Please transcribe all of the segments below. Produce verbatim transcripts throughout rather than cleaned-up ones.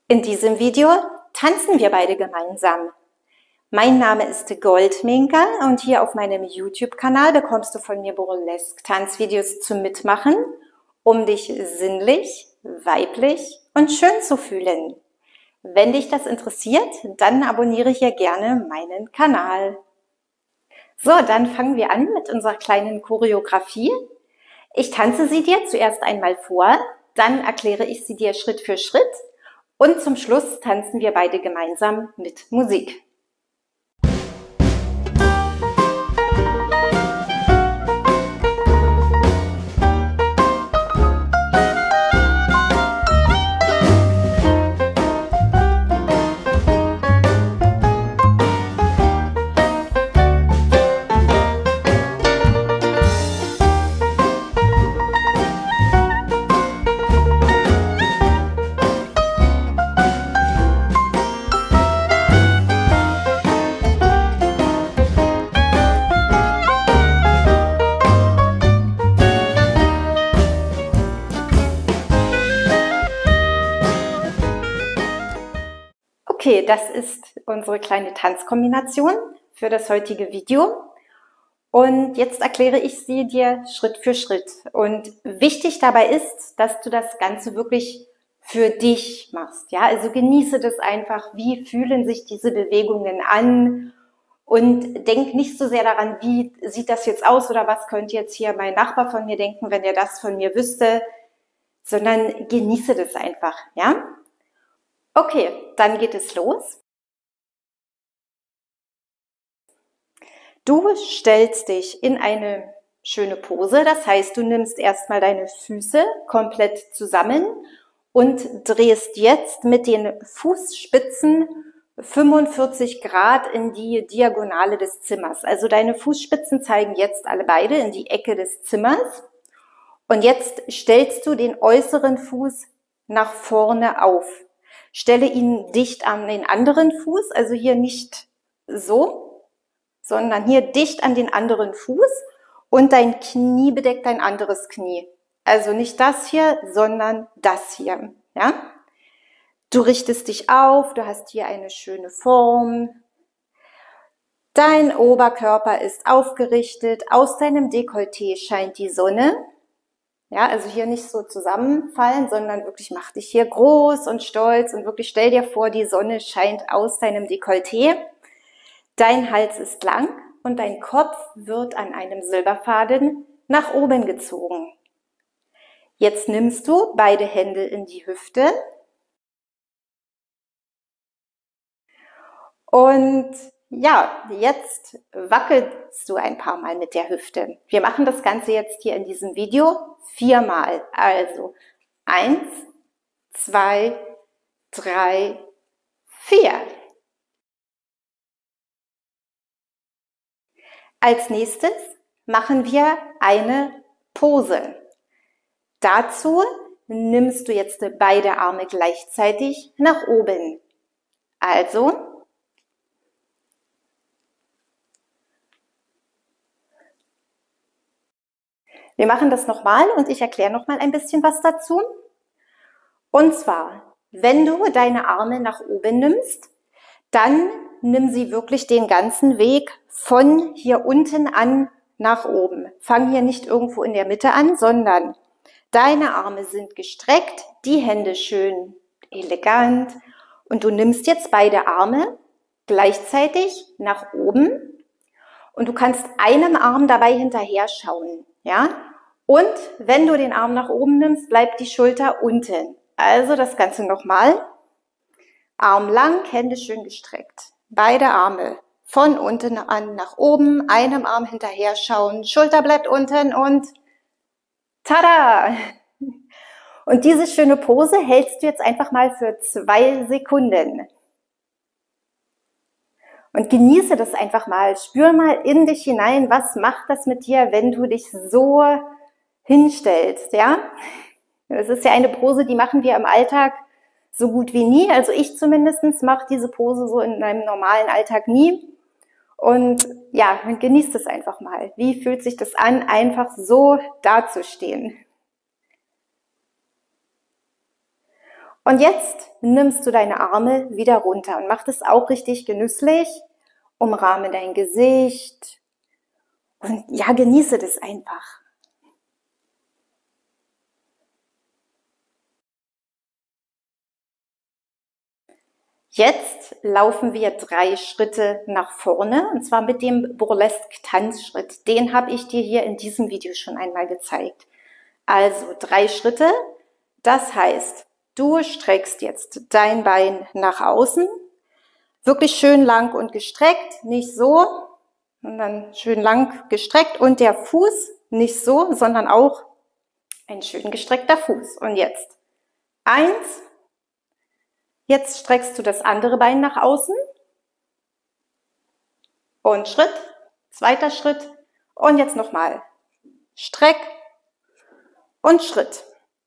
In diesem Video tanzen wir beide gemeinsam. Mein Name ist Goldminka und hier auf meinem YouTube-Kanal bekommst du von mir Burlesque-Tanzvideos zum Mitmachen, um dich sinnlich, weiblich und schön zu fühlen. Wenn dich das interessiert, dann abonniere hier gerne meinen Kanal. So, dann fangen wir an mit unserer kleinen Choreografie. Ich tanze sie dir zuerst einmal vor, dann erkläre ich sie dir Schritt für Schritt und zum Schluss tanzen wir beide gemeinsam mit Musik. Okay, das ist unsere kleine Tanzkombination für das heutige Video. Und jetzt erkläre ich sie dir Schritt für Schritt. Und wichtig dabei ist, dass du das Ganze wirklich für dich machst. Ja, also genieße das einfach. Wie fühlen sich diese Bewegungen an? Und denk nicht so sehr daran, wie sieht das jetzt aus oder was könnte jetzt hier mein Nachbar von mir denken, wenn er das von mir wüsste, sondern genieße das einfach, ja? Okay, dann geht es los. Du stellst dich in eine schöne Pose, das heißt, du nimmst erstmal deine Füße komplett zusammen und drehst jetzt mit den Fußspitzen fünfundvierzig Grad in die Diagonale des Zimmers. Also deine Fußspitzen zeigen jetzt alle beide in die Ecke des Zimmers. Und jetzt stellst du den äußeren Fuß nach vorne auf. Stelle ihn dicht an den anderen Fuß, also hier nicht so, sondern hier dicht an den anderen Fuß und dein Knie bedeckt dein anderes Knie. Also nicht das hier, sondern das hier. Ja? Du richtest dich auf, du hast hier eine schöne Form. Dein Oberkörper ist aufgerichtet, aus deinem Dekolleté scheint die Sonne. Ja, also hier nicht so zusammenfallen, sondern wirklich mach dich hier groß und stolz und wirklich stell dir vor, die Sonne scheint aus deinem Dekolleté. Dein Hals ist lang und dein Kopf wird an einem Silberfaden nach oben gezogen. Jetzt nimmst du beide Hände in die Hüfte und ja, jetzt wackelst du ein paar Mal mit der Hüfte. Wir machen das Ganze jetzt hier in diesem Video viermal. Also eins, zwei, drei, vier. Als nächstes machen wir eine Pose. Dazu nimmst du jetzt beide Arme gleichzeitig nach oben. Also wir machen das nochmal und ich erkläre nochmal ein bisschen was dazu. Und zwar, wenn du deine Arme nach oben nimmst, dann nimm sie wirklich den ganzen Weg von hier unten an nach oben. Fang hier nicht irgendwo in der Mitte an, sondern deine Arme sind gestreckt, die Hände schön elegant und du nimmst jetzt beide Arme gleichzeitig nach oben und du kannst einem Arm dabei hinterher schauen. Ja? Und wenn du den Arm nach oben nimmst, bleibt die Schulter unten. Also das Ganze nochmal. Arm lang, Hände schön gestreckt. Beide Arme von unten an nach oben, einem Arm hinterher schauen, Schulter bleibt unten und tada! Und diese schöne Pose hältst du jetzt einfach mal für zwei Sekunden. Und genieße das einfach mal. Spür mal in dich hinein, was macht das mit dir, wenn du dich so hinstellst, ja? Das ist ja eine Pose, die machen wir im Alltag so gut wie nie. Also ich zumindest mache diese Pose so in meinem normalen Alltag nie. Und ja, genießt es einfach mal. Wie fühlt sich das an, einfach so dazustehen? Und jetzt nimmst du deine Arme wieder runter und mach das auch richtig genüsslich. Umrahme dein Gesicht und ja, genieße das einfach. Jetzt laufen wir drei Schritte nach vorne, und zwar mit dem Burlesque-Tanzschritt. Den habe ich dir hier in diesem Video schon einmal gezeigt. Also drei Schritte, das heißt, du streckst jetzt dein Bein nach außen, wirklich schön lang und gestreckt, nicht so, sondern schön lang gestreckt, und der Fuß nicht so, sondern auch ein schön gestreckter Fuß. Und jetzt eins, jetzt streckst du das andere Bein nach außen und Schritt, zweiter Schritt und jetzt nochmal Streck und Schritt.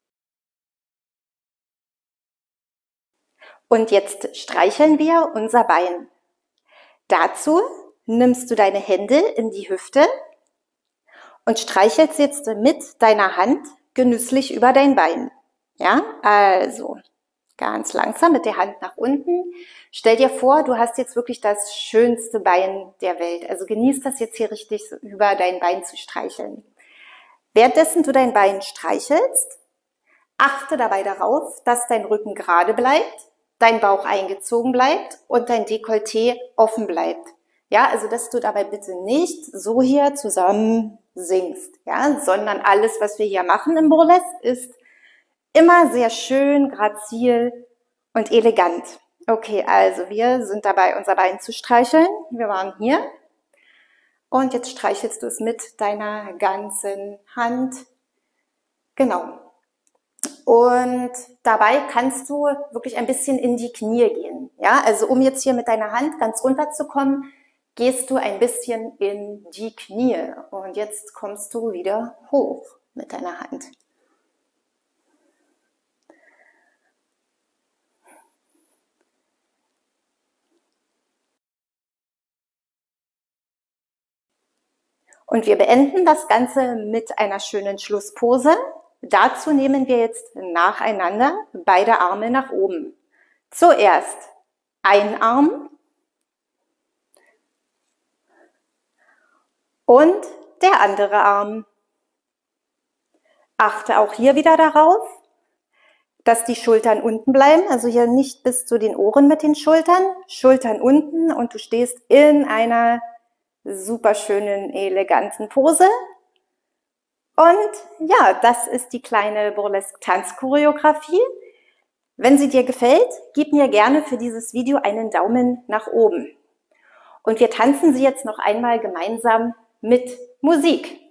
Und jetzt streicheln wir unser Bein. Dazu nimmst du deine Hände in die Hüfte und streichelst jetzt mit deiner Hand genüsslich über dein Bein. Ja, also ganz langsam mit der Hand nach unten. Stell dir vor, du hast jetzt wirklich das schönste Bein der Welt. Also genieß das jetzt hier richtig so über dein Bein zu streicheln. Währenddessen du dein Bein streichelst, achte dabei darauf, dass dein Rücken gerade bleibt, dein Bauch eingezogen bleibt und dein Dekolleté offen bleibt. Ja, also dass du dabei bitte nicht so hier zusammen sinkst, ja, sondern alles, was wir hier machen im Burlesque, ist immer sehr schön, grazil und elegant. Okay, also wir sind dabei, unser Bein zu streicheln. Wir waren hier. Und jetzt streichelst du es mit deiner ganzen Hand. Genau. Und dabei kannst du wirklich ein bisschen in die Knie gehen. Ja, also um jetzt hier mit deiner Hand ganz runter zu kommen, gehst du ein bisschen in die Knie. Und jetzt kommst du wieder hoch mit deiner Hand. Und wir beenden das Ganze mit einer schönen Schlusspose. Dazu nehmen wir jetzt nacheinander beide Arme nach oben. Zuerst ein Arm und der andere Arm. Achte auch hier wieder darauf, dass die Schultern unten bleiben, also hier nicht bis zu den Ohren mit den Schultern, Schultern unten, und du stehst in einer super schönen, eleganten Pose. Und ja, das ist die kleine Burlesque-Tanzchoreografie. Wenn sie dir gefällt, gib mir gerne für dieses Video einen Daumen nach oben. Und wir tanzen sie jetzt noch einmal gemeinsam mit Musik.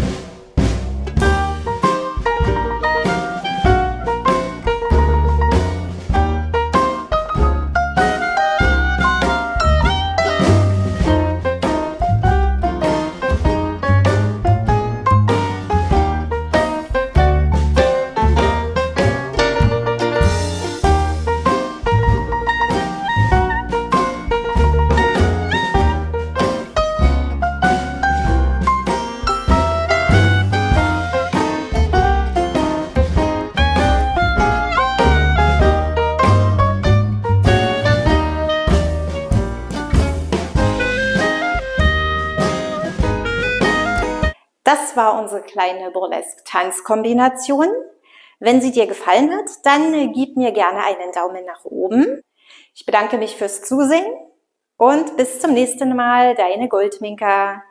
Das war unsere kleine Burlesque-Tanzkombination. Wenn sie dir gefallen hat, dann gib mir gerne einen Daumen nach oben. Ich bedanke mich fürs Zusehen und bis zum nächsten Mal, deine Goldminka.